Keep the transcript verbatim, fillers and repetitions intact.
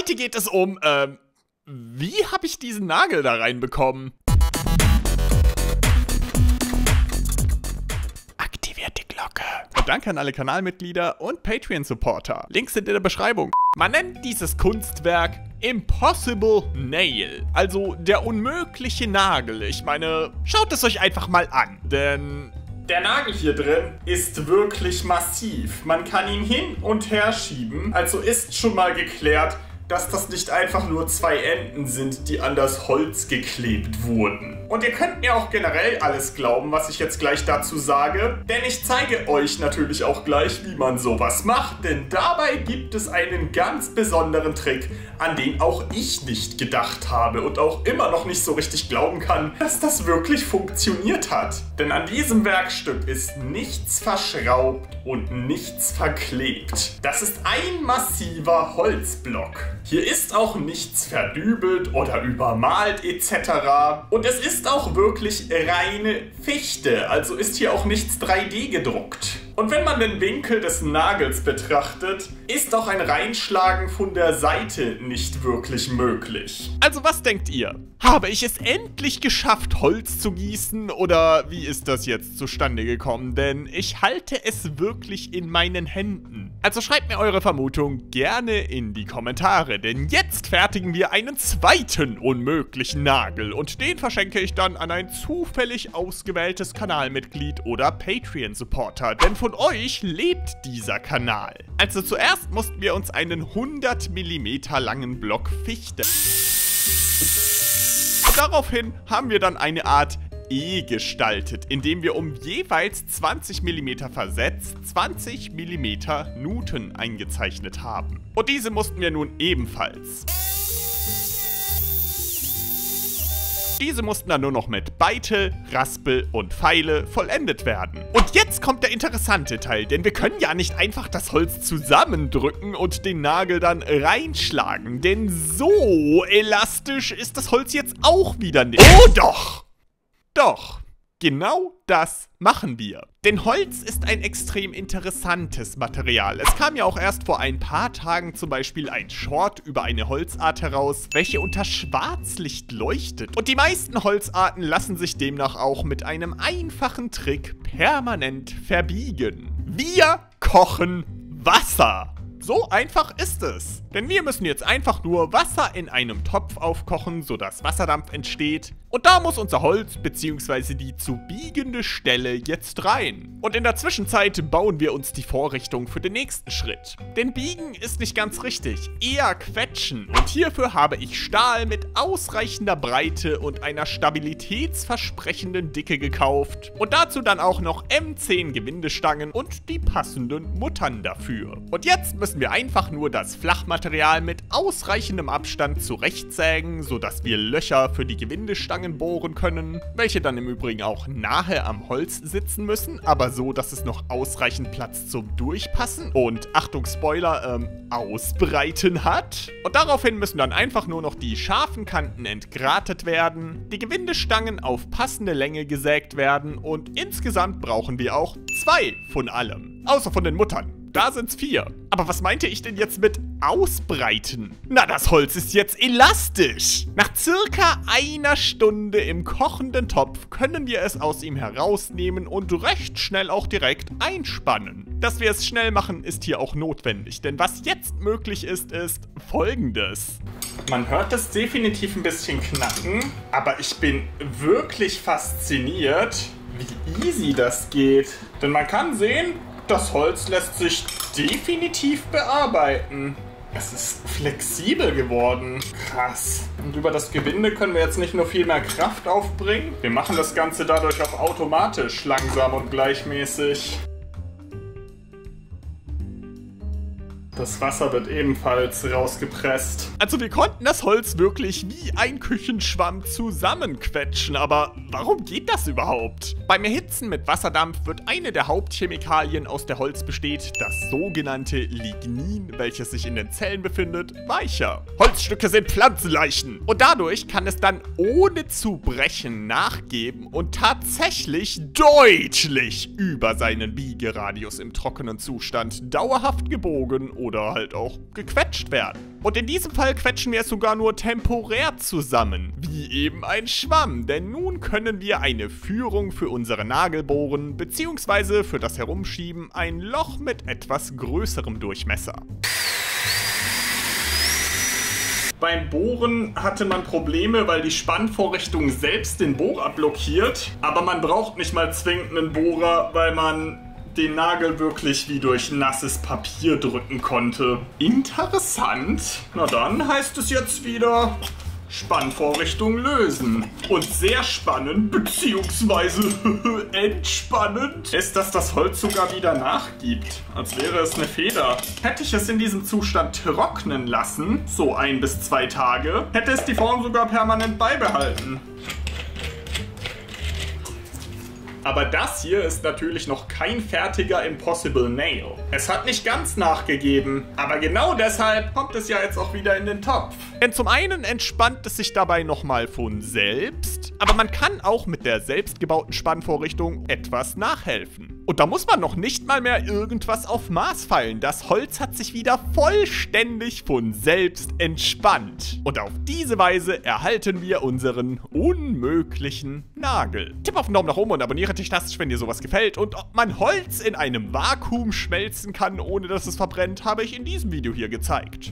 Heute geht es um, ähm, wie habe ich diesen Nagel da reinbekommen? Aktiviert die Glocke. Und danke an alle Kanalmitglieder und Patreon-Supporter. Links sind in der Beschreibung. Man nennt dieses Kunstwerk Impossible Nail, also der unmögliche Nagel. Ich meine, schaut es euch einfach mal an, denn der Nagel hier drin ist wirklich massiv. Man kann ihn hin und her schieben, also ist schon mal geklärt, dass das nicht einfach nur zwei Enden sind, die an das Holz geklebt wurden. Und ihr könnt mir auch generell alles glauben, was ich jetzt gleich dazu sage, denn ich zeige euch natürlich auch gleich, wie man sowas macht, denn dabei gibt es einen ganz besonderen Trick, an den auch ich nicht gedacht habe und auch immer noch nicht so richtig glauben kann, dass das wirklich funktioniert hat. Denn an diesem Werkstück ist nichts verschraubt und nichts verklebt. Das ist ein massiver Holzblock. Hier ist auch nichts verdübelt oder übermalt et cetera. Und es ist auch wirklich reine Fichte, also ist hier auch nichts drei D gedruckt. Und wenn man den Winkel des Nagels betrachtet, ist auch ein Reinschlagen von der Seite nicht wirklich möglich. Also was denkt ihr? Habe ich es endlich geschafft, Holz zu gießen? Oder wie ist das jetzt zustande gekommen? Denn ich halte es wirklich in meinen Händen. Also schreibt mir eure Vermutung gerne in die Kommentare, denn jetzt fertigen wir einen zweiten unmöglichen Nagel und den verschenke ich dann an ein zufällig ausgewähltes Kanalmitglied oder Patreon-Supporter, denn von euch lebt dieser Kanal. Also zuerst mussten wir uns einen hundert Millimeter langen Block Fichte. Daraufhin haben wir dann eine Art E gestaltet, indem wir um jeweils zwanzig Millimeter versetzt zwanzig Millimeter Nuten eingezeichnet haben. Und diese mussten wir nun ebenfalls. Diese mussten dann nur noch mit Beitel, Raspel und Feile vollendet werden. Und jetzt kommt der interessante Teil, denn wir können ja nicht einfach das Holz zusammendrücken und den Nagel dann reinschlagen, denn so elastisch ist das Holz jetzt auch wieder nicht. Oh doch! Doch, genau das machen wir. Denn Holz ist ein extrem interessantes Material. Es kam ja auch erst vor ein paar Tagen zum Beispiel ein Short über eine Holzart heraus, welche unter Schwarzlicht leuchtet. Und die meisten Holzarten lassen sich demnach auch mit einem einfachen Trick permanent verbiegen. Wir kochen Wasser. So einfach ist es. Denn wir müssen jetzt einfach nur Wasser in einem Topf aufkochen, sodass Wasserdampf entsteht. Und da muss unser Holz bzw. die zu biegende Stelle jetzt rein. Und in der Zwischenzeit bauen wir uns die Vorrichtung für den nächsten Schritt. Denn biegen ist nicht ganz richtig, eher quetschen. Und hierfür habe ich Stahl mit ausreichender Breite und einer stabilitätsversprechenden Dicke gekauft. Und dazu dann auch noch M zehn Gewindestangen und die passenden Muttern dafür. Und jetzt müssen wir einfach nur das Flachmaterial mit ausreichendem Abstand zurechtsägen, sodass wir Löcher für die Gewindestangen bohren können, welche dann im Übrigen auch nahe am Holz sitzen müssen, aber so, dass es noch ausreichend Platz zum Durchpassen und, Achtung Spoiler, ähm, ausbreiten hat. Und daraufhin müssen dann einfach nur noch die scharfen Kanten entgratet werden, die Gewindestangen auf passende Länge gesägt werden und insgesamt brauchen wir auch zwei von allem, außer von den Muttern. Da sind's vier. Aber was meinte ich denn jetzt mit ausbreiten? Na, das Holz ist jetzt elastisch. Nach circa einer Stunde im kochenden Topf können wir es aus ihm herausnehmen und recht schnell auch direkt einspannen. Dass wir es schnell machen, ist hier auch notwendig, denn was jetzt möglich ist, ist Folgendes. Man hört es definitiv ein bisschen knacken, aber ich bin wirklich fasziniert, wie easy das geht. Denn man kann sehen, das Holz lässt sich definitiv bearbeiten. Es ist flexibel geworden. Krass. Und über das Gewinde können wir jetzt nicht nur viel mehr Kraft aufbringen. Wir machen das Ganze dadurch auch automatisch langsam und gleichmäßig. Das Wasser wird ebenfalls rausgepresst. Also wir konnten das Holz wirklich wie ein Küchenschwamm zusammenquetschen, aber warum geht das überhaupt? Beim Erhitzen mit Wasserdampf wird eine der Hauptchemikalien, aus der Holz besteht, das sogenannte Lignin, welches sich in den Zellen befindet, weicher. Holzstücke sind Pflanzenleichen und dadurch kann es dann ohne zu brechen nachgeben und tatsächlich deutlich über seinen Biegeradius im trockenen Zustand dauerhaft gebogen oder oder halt auch gequetscht werden. Und in diesem Fall quetschen wir es sogar nur temporär zusammen, wie eben ein Schwamm, denn nun können wir eine Führung für unsere Nagel bohren, beziehungsweise für das Herumschieben ein Loch mit etwas größerem Durchmesser. Beim Bohren hatte man Probleme, weil die Spannvorrichtung selbst den Bohrer blockiert, aber man braucht nicht mal zwingend einen Bohrer, weil man den Nagel wirklich wie durch nasses Papier drücken konnte. Interessant. Na dann heißt es jetzt wieder Spannvorrichtung lösen. Und sehr spannend, beziehungsweise entspannend, ist, dass das Holz sogar wieder nachgibt. Als wäre es eine Feder. Hätte ich es in diesem Zustand trocknen lassen, so ein bis zwei Tage, hätte es die Form sogar permanent beibehalten. Aber das hier ist natürlich noch kein fertiger Impossible Nail. Es hat nicht ganz nachgegeben, aber genau deshalb kommt es ja jetzt auch wieder in den Topf. Denn zum einen entspannt es sich dabei nochmal von selbst, aber man kann auch mit der selbstgebauten Spannvorrichtung etwas nachhelfen. Und da muss man noch nicht mal mehr irgendwas auf Maß feilen. Das Holz hat sich wieder vollständig von selbst entspannt. Und auf diese Weise erhalten wir unseren unmöglichen Nagel. Tipp auf den Daumen nach oben und abonniere dich tastisch, wenn dir sowas gefällt. Und ob man Holz in einem Vakuum schmelzen kann, ohne dass es verbrennt, habe ich in diesem Video hier gezeigt.